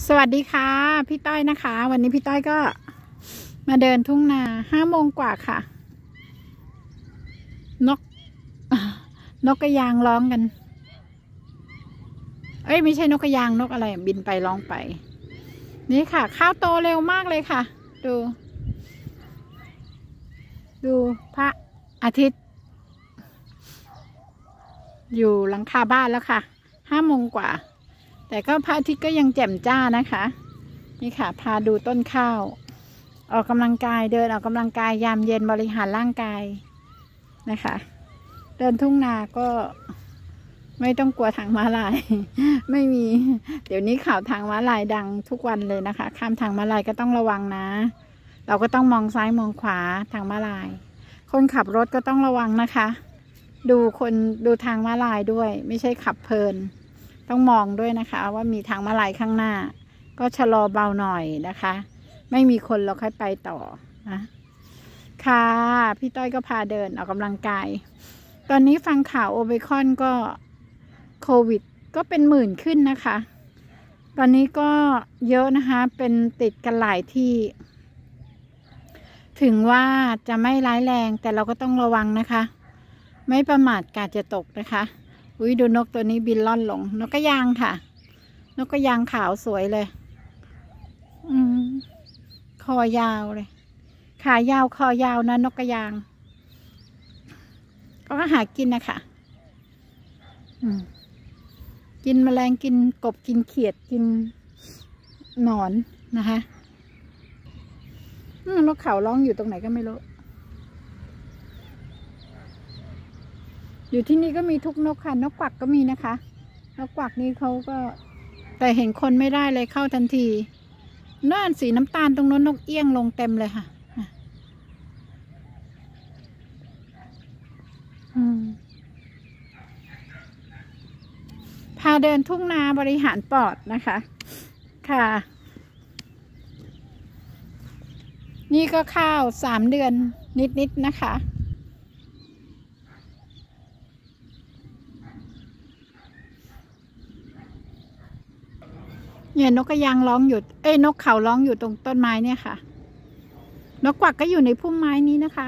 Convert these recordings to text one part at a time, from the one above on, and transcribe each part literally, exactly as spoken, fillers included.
สวัสดีค่ะพี่ต้อยนะคะ วันนี้พี่ต้อยก็มาเดินทุ่งนาห้าโมงกว่าค่ะนกนกกระยางร้องกันเอ้ยไม่ใช่นกกระยางนกอะไรบินไปร้องไปนี่ค่ะข้าวโตเร็วมากเลยค่ะดูดูพระอาทิตย์อยู่หลังคาบ้านแล้วค่ะห้าโมงกว่าแต่ก็พระอาทิตย์ก็ยังแจ่มจ้านะคะนี่ค่ะพาดูต้นข้าวออกกำลังกายเดินออกกำลังกายยามเย็นบริหารร่างกายนะคะเดินทุ่งนาก็ไม่ต้องกลัวทางม้าลาย ไม่มีเดี๋ยวนี้ข่าวทางม้าลายดังทุกวันเลยนะคะข้ามทางม้าลายก็ต้องระวังนะเราก็ต้องมองซ้ายมองขวาทางม้าลายคนขับรถก็ต้องระวังนะคะดูคนดูทางม้าลายด้วยไม่ใช่ขับเพลินต้องมองด้วยนะคะว่ามีทางม้าลายข้างหน้าก็ชะลอเบาหน่อยนะคะไม่มีคนเราค่อยไปต่อนะค่ะพี่ต้อยก็พาเดินออกกำลังกายตอนนี้ฟังข่าวโอไมครอนก็โควิดก็เป็นหมื่นขึ้นนะคะตอนนี้ก็เยอะนะคะเป็นติดกันหลายที่ถึงว่าจะไม่ร้ายแรงแต่เราก็ต้องระวังนะคะไม่ประมาทกาศจะตกนะคะอุ้ยดูนกตัวนี้บินล่อนลงนกกระยางค่ะนกกระยางขาวสวยเลยอืมคอยาวเลยขายาวคอยาวนะนกกระยางก็หากินนะคะอืมกินแมลงกินกบกินเขียดกินหนอนนะคะนกเขาร้องอยู่ตรงไหนก็ไม่รู้อยู่ที่นี่ก็มีทุกนกค่ะนกกวักก็มีนะคะนกกวักนี่เขาก็แต่เห็นคนไม่ได้เลยเข้าทันทีน่านสีน้ำตาลตรงนั้นนกเอี้ยงลงเต็มเลยค่ะพาเดินทุ่งนาบริหารปอดนะคะค่ะนี่ก็ข้าวสามเดือนนิดๆนะคะเนี่ยนกกระยางร้องอยู่เอ้ยนกเขาร้องอยู่ตรงต้นไม้เนี่ยค่ะนกกวักก็อยู่ในพุ่มไม้นี้นะคะ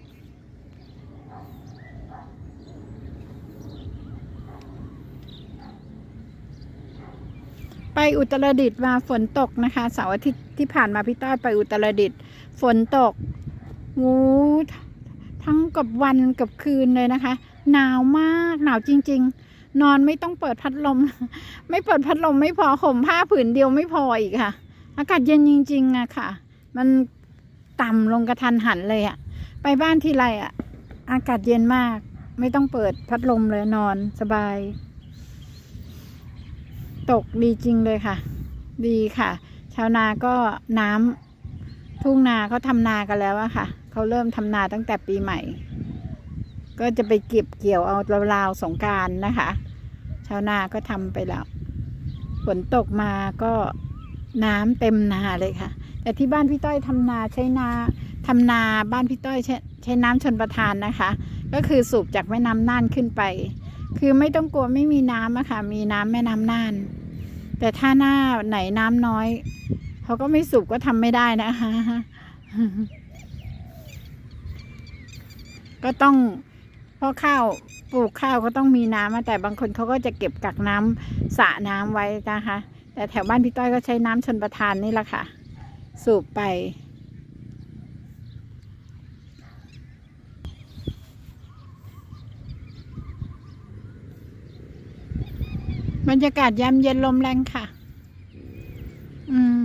ไปอุตรดิตถ์มาฝนตกนะคะเสาร์อาทิตย์ที่ผ่านมาพี่ต้อยไปอุตรดิตถ์ฝนตกงูทั้งกับวันกับคืนเลยนะคะหนาวมากหนาวจริงๆนอนไม่ต้องเปิดพัดลมไม่เปิดพัดลมไม่พอห่มผ้าผืนเดียวไม่พออีกค่ะอากาศเย็นจริงๆอะค่ะมันต่ำลงกระทันหันเลยอะไปบ้านทีไรอะอากาศเย็นมากไม่ต้องเปิดพัดลมเลยนอนสบายตกดีจริงเลยค่ะดีค่ะชาวนาก็น้ำทุ่งนาเขาทำนากันแล้วอะค่ะเขาเริ่มทำนาตั้งแต่ปีใหม่ก็จะไปเก็บเกี่ยวเอาราวๆสงกรานต์นะคะชาวนาก็ทำไปแล้วฝนตกมาก็น้ำเต็มนาเลยค่ะแต่ที่บ้านพี่ต้อยทำนาใช้นาทำนาบ้านพี่ต้อยใช้ใช้น้ำชลประทานนะคะก็คือสูบจากแม่น้ำน่านขึ้นไปคือไม่ต้องกลัวไม่มีน้ำอะค่ะมีน้ำแม่น้ำน่านแต่ถ้าหน้าไหนน้ำน้อยเขาก็ไม่สูบก็ทำไม่ได้นะคะก็ต้องเพราะข้าวปลูกข้าวก็ต้องมีน้ำแต่บางคนเขาก็จะเก็บกักน้ำสระน้ำไว้นะคะแต่แถวบ้านพี่ต้อยก็ใช้น้ำชลประทานนี่แหละค่ะสูบไปบรรยากาศยามเย็นลมแรงค่ะอืม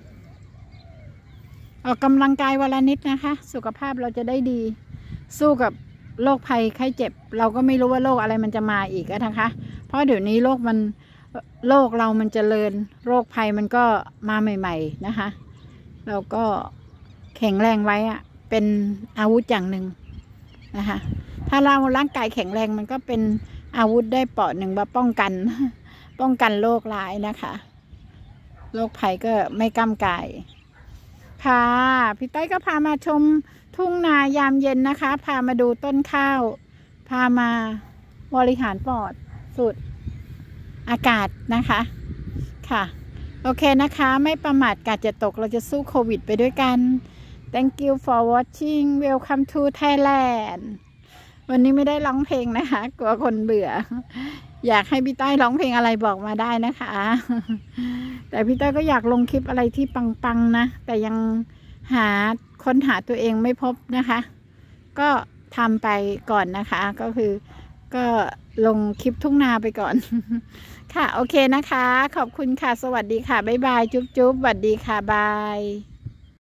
ออกกำลังกายวันละนิดนะคะสุขภาพเราจะได้ดีสู้กับโรคภัยไข้เจ็บเราก็ไม่รู้ว่าโรคอะไรมันจะมาอีกนะคะเพราะเดี๋ยวนี้โรคมันโรคเรามันเจริญโรคภัยมันก็มาใหม่ๆนะคะเราก็แข็งแรงไว้อะเป็นอาวุธอย่างหนึ่งนะคะถ้าเราร่างกายแข็งแรงมันก็เป็นอาวุธได้เปราะหนึ่งว่าป้องกันป้องกันโรคร้ายนะคะโรคภัยก็ไม่ก้ำกายค่ะพี่ต้อยก็พามาชมทุ่งนายามเย็นนะคะพามาดูต้นข้าวพามาบริหารปอดสูดอากาศนะคะค่ะโอเคนะคะไม่ประมาทกาดจะตกเราจะสู้โควิดไปด้วยกัน Thank you for watching Welcome to Thailand วันนี้ไม่ได้ร้องเพลงนะคะกลัวคนเบื่ออยากให้พี่ต้อยร้องเพลงอะไรบอกมาได้นะคะแต่พี่ต้อยก็อยากลงคลิปอะไรที่ปังๆนะแต่ยังหาค้นหาตัวเองไม่พบนะคะก็ทำไปก่อนนะคะก็คือก็ลงคลิปทุ่งนาไปก่อนค่ะโอเคนะคะขอบคุณค่ะสวัสดีค่ะบ๊ายบายจุ๊บจุ๊บสวัสดีค่ะบาย